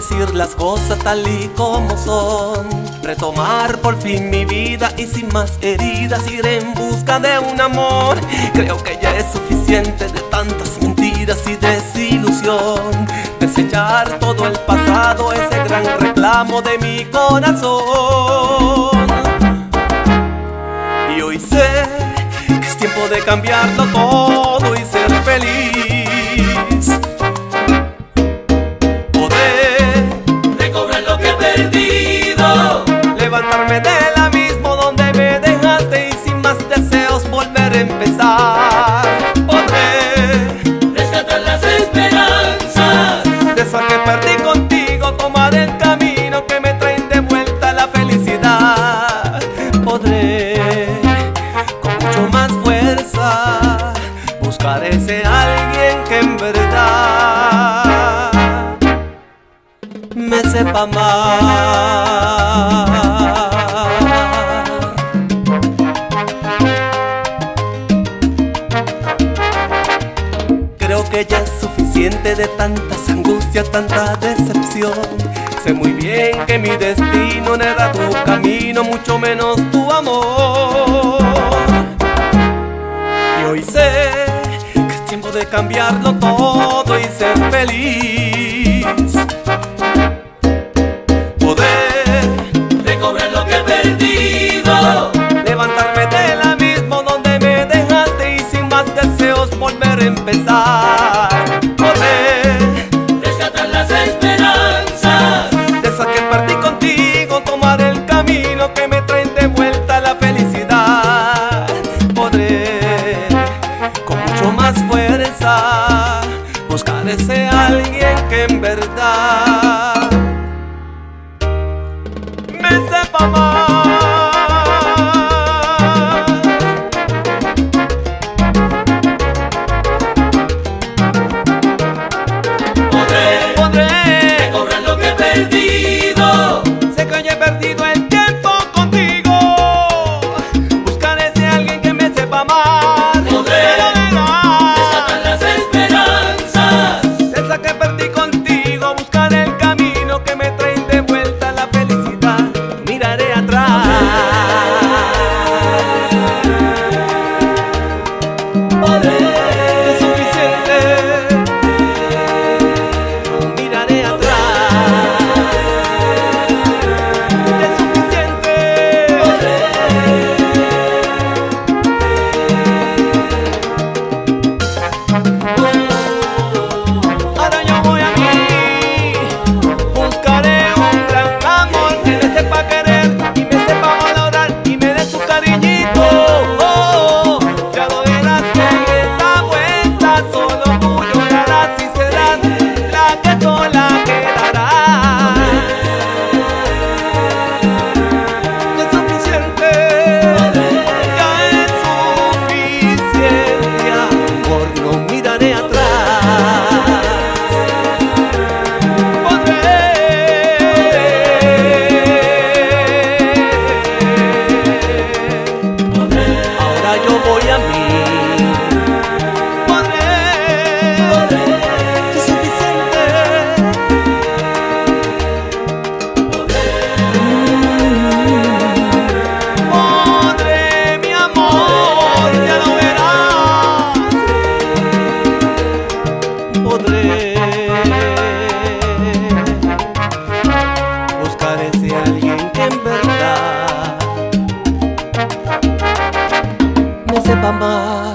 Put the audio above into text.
decir las cosas tal y como son, retomar por fin mi vida y sin más heridas ir en busca de un amor. Creo que ya es suficiente de tantas mentiras y desilusión, desechar todo el pasado, ese gran reclamo de mi corazón. Y hoy sé que es tiempo de cambiarlo todo y ser feliz, poder recobrar lo que he perdido, levantarme del abismo donde me dejaste y sin más deseos volver a empezar, poder rescatar las esperanzas de eso que perdí contigo, tomar el camino que me traen de vuelta la felicidad, podré con mucho más fuerza buscar ese alguien que en verdad me sepa amar. Creo que ya es suficiente de tantas angustias, tanta decepción. Sé muy bien que mi destino no era tu camino, mucho menos tu amor. Y hoy sé que es tiempo de cambiarlo todo y ser feliz, poder recobrar lo que he perdido, levantarme del abismo donde me dejaste y sin más deseos volver a empezar, poder rescatar las esperanzas de esa que perdí contigo, tomar el camino que me traen de vuelta la felicidad, podré con mucho más fuerza buscar ese alguien que en verdad me sepa amar. Podré recobrar lo que he perdido, sé que yo he perdido el tiempo contigo, buscar ese alguien que me sepa amar. Podré Pero verás, rescatar las esperanzas esa que perdí contigo, buscar el camino que me traen de vuelta la felicidad. Miraré atrás, es suficiente. No miraré atrás, es suficiente. Ahora yo voy a mí, buscaré un gran amor que me sepa querer y me sepa valorar y me dé su cariñito. Oh, ya lo verás que en esta vuelta solo tú llorarás y serás la que sola quedará. Es suficiente, ya es suficiente, amor, no miraré atrás. Ahora yo voy a mí, podré, es suficiente, podré, mi amor, ya lo verás, podré buscar ese alguien que en verdad me sepa amar.